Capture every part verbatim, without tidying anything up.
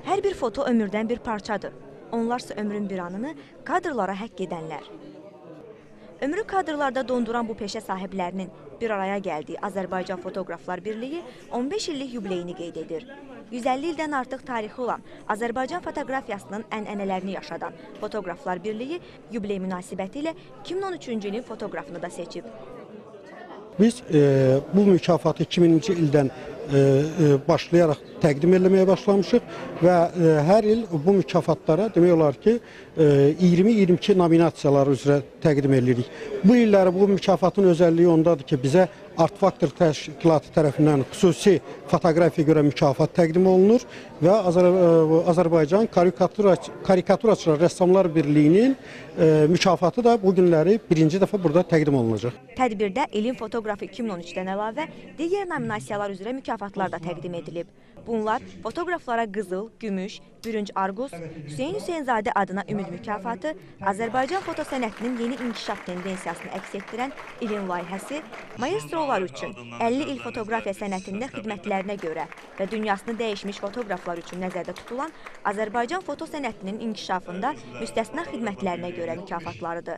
Hər bir foto ömürdən bir parçadır. Onlarsa ömrün bir anını kadrlara həkk edənlər. Ömrü kadrlarda donduran bu peşə sahiblərinin bir araya gəldiyi Azərbaycan Fotoqraflar Birliyi on beş illik yubileyini qeyd edir. yüz əlli ildən artıq tarixi olan Azərbaycan fotoqrafiyasının ənənələrini yaşadan Fotoqraflar Birliyi yubiley münasibəti ilə iki min on üçüncü ilin fotoqrafını da seçib. Biz e, bu mükafatı iki minci ildən e, e, başlayaraq təqdim etməyə başlamışıq və e, hər il bu mükafatlara demək olar ki e, iyirmi iyirmi iki nominasiyalar üzrə təqdim edirik. Bu illəri bu mükafatın özəlliyi ondadır ki, bizə Art Factor təşkilatı tərəfindən xüsusi fotoqrafiyaya görə mükafat təqdim olunur və Azər Azərbaycan Karikaturaçılar Rəssamlar Birliyinin e, mükafatı da bu günləri birinci dəfə burada təqdim olunacaq. Tədbirdə ilin fotoqrafı iki min on üçdən əlavə digər nominasiyalar üzrə mükafatlar da təqdim edilib. Bunlar fotoqraflara qızıl, gümüş, bürünc argus, Hüseyn Hüseynzadə adına ümid mükafatı, Azərbaycan fotosənətinin yeni inkişaf tendensiyasını əks etdirən ilin layihəsi, maestrolar üçün əlli il fotoqrafiya sənətində xidmətlərinə görə və dünyasını dəyişmiş fotoqraflar üçün nəzərdə tutulan Azərbaycan fotosənətinin inkişafında müstəsna xidmətlərinə görə mükafatlarıdır.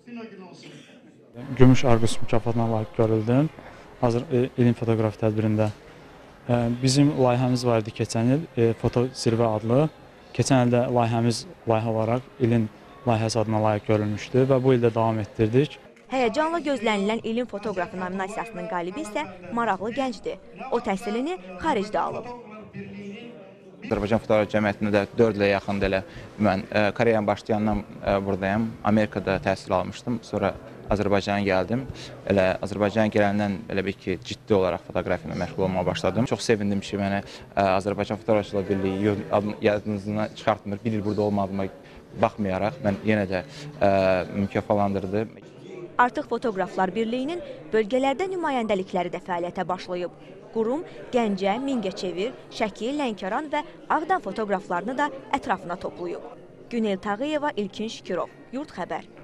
Gümüş Argus mükafatına layiq görüldüm Hazır ilin fotoqrafi tədbirində. Bizim layihəmiz var idi keçən il, Foto Zirvə adlı. Keçən ildə layihəmiz layihə olaraq ilin layihəsi adına layiq görülmüşdü və bu ildə davam etdirdik. Həyəcanla gözlənilən ilin fotoqrafı nominasiyasının qalibi isə maraqlı gəncdir. O təhsilini xaricdə alıb. Azərbaycan Fotoqraf Cəmiyyətində də dörd ilə yaxındır elə. Mən karyeram başlayandan buradayım. Amerikada təhsil almışdım. Sonra Azərbaycana gəldim. Elə Azərbaycana gələndən elə bir ki, ciddi olaraq fotoqrafiyayla məşğul olmağa başladım. Çox sevindim ki, mənə Azərbaycan Fotoqrafçılar Birliyi yadınızdan çıxartmır. Bir il burada olmadığıma baxmayaraq mən yenə də mükafatlandırdı. Artıq Fotoqraflar Birliyinin bölgələrdə nümayəndəlikləri də fəaliyyətə başlayıb. Qurum Gəncə, Mingəçevir, Şəki, Lənkəran və Ağdam fotoqraflarını da ətrafına toplayıb. Günel Tağıyeva, İlkin Şükürov, Yurt Xəbər.